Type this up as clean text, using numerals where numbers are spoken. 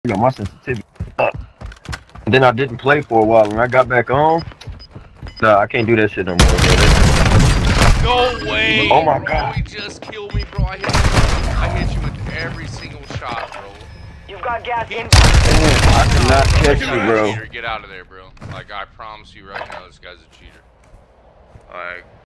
You know, my sensitivity up. And then I didn't play for a while. When I got back on, nah, I can't do that shit no more, bro. No way! Oh my god. He just killed me, bro. I hit you with every single shot, bro. You've got gas inbound. I cannot catch you, bro. Get out of there, bro. Like, I promise you right now, this guy's a cheater. Like...